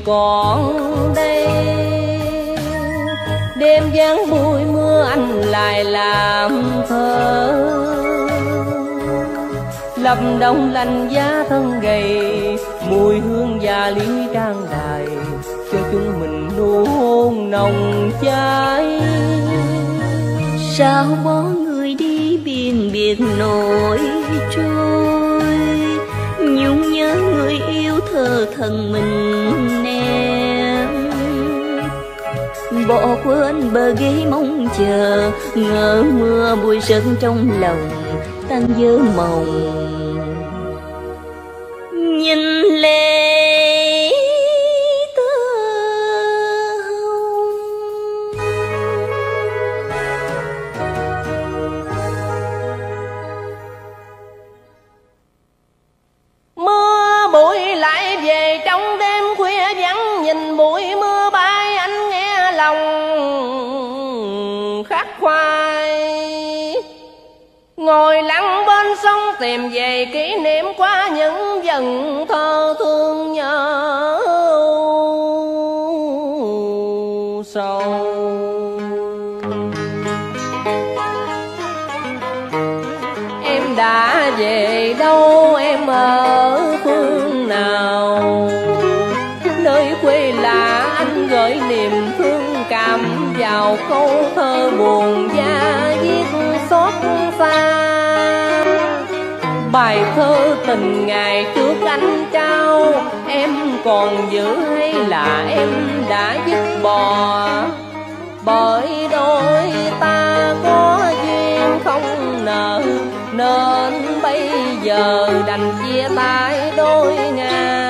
còn đây. Đêm giăng bụi mưa anh lại làm thơ, lập đông lạnh giá thân gầy, mùi hương già lý trang đài cho chúng mình luôn nồng cháy. Sao bỏ người đi biên biệt nổi trôi, nhung nhớ người yêu thơ thân mình em. Bỏ quên bờ ghế mong chờ, ngỡ mưa bụi rơi trong lòng tan vỡ mộng. Nhìn lệ tơ hồng, mưa bụi lại về trong đêm khuya vắng, nhìn bụi mưa bay anh nghe lòng khắc khoải. Ngồi lặng bên sông tìm về kỷ niệm qua những dần thơ thương nhớ sâu. Em đã về đâu, em ở phương nào? Nơi quê lạ anh gửi niềm thương cảm vào câu thơ buồn da viết xót xa. Bài thơ tình ngày trước anh trao, em còn giữ hay là em đã dứt bỏ? Bởi đôi ta có duyên không nợ, nên bây giờ đành chia tay đôi ngả.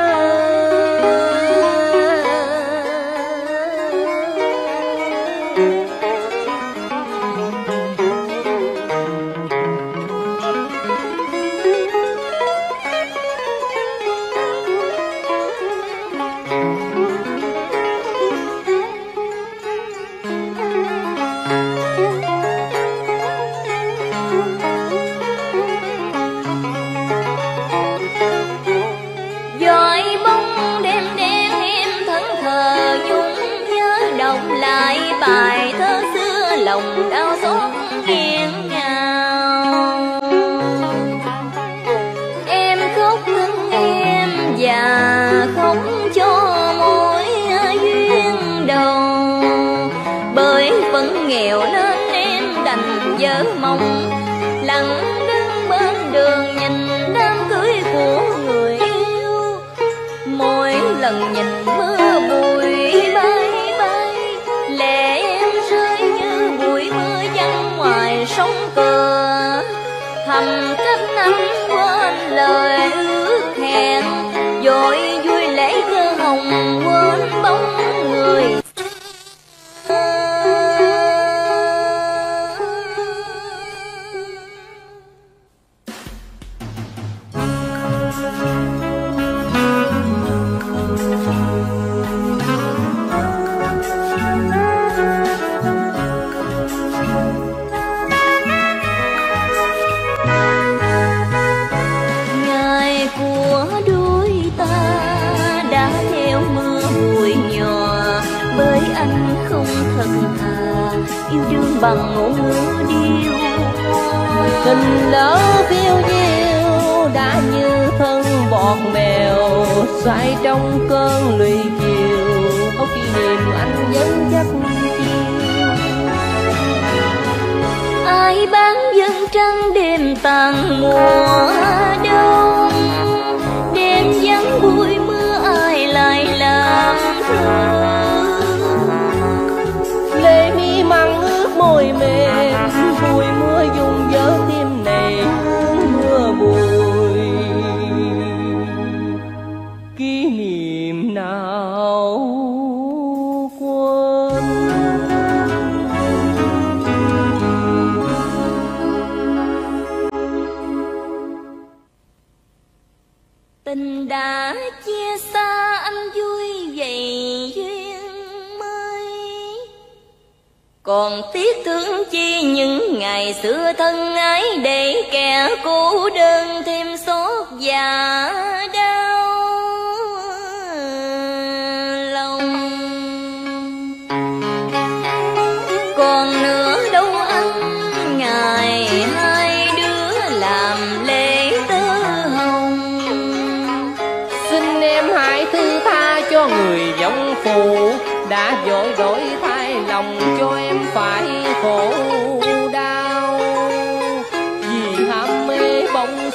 Bài thơ xưa lòng đau xót nghiêng ngào. Em khóc thương em và khóc cho mối duyên đầu. Bởi vẫn nghèo nên em đành vỡ mộng, lặng đứng bên đường nhìn đám cưới của người yêu. Mỗi lần nhìn mưa bụi bay bay, lệ em rơi như bụi mưa văng ngoài sông cửa. Thầm cách năm quên lời ước hẹn, vội vui lễ thơ hồng quên bóng người. Yêu đương bằng ngôn ngữ điêu hoa, tình lỡ phiêu diêu đã như thân bọt mèo xoay trong cơn lụy chiều. Có kỷ niệm anh vẫn chắc chiêu. Ai bán dân trăng đêm tàn mùa đông, đêm vắng bụi mưa ai lại làm thơ. Lệ mi măng ướt môi mềm, bụi mưa dùng vỡ tim này mưa bụi. Kỷ niệm nào quên. Tình đã chia xa anh vui vậy duyên mới, còn tiếc thương chi những ngày xưa thân ái, để kẻ cô đơn thêm xót và đau.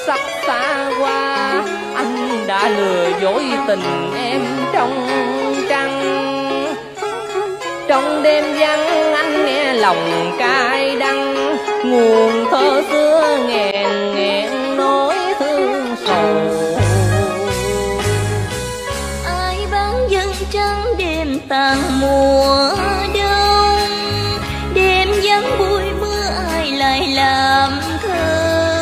sắp xa qua, anh đã lừa dối tình em trong trăng. Trong đêm vắng anh nghe lòng cay đắng, nguồn thơ xưa nghẹn nghẹn nỗi thương sầu. Ai bán dân trắng đêm tàn mùa đông, đêm vắng bụi mưa ai lại làm thơ.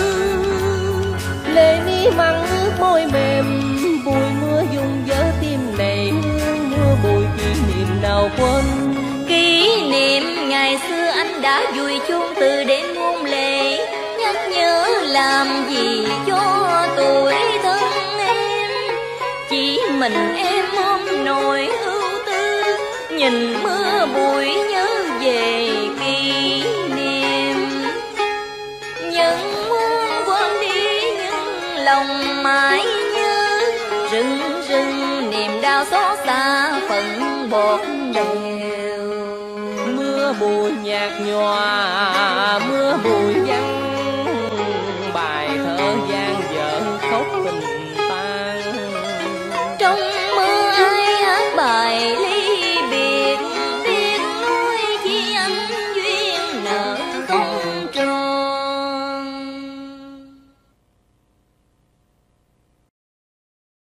Lệ mi măng ướt môi mềm, bụi mưa dùng vỡ tim này, mưa bụi kỷ niệm nào quên. Kỷ niệm ngày xưa anh đã vùi chôn từ đêm muôn lệ, nhắc nhớ làm gì cho tuổi thân em. Chỉ mình em ôm nỗi ưu tư, nhìn mưa bụi nhớ về kỷ niệm. Những muốn quên đi nhưng lòng mãi nhớ, rưng rưng niềm đau xót xa phận bột đều. Mưa bụi nhạt nhòa, mưa bụi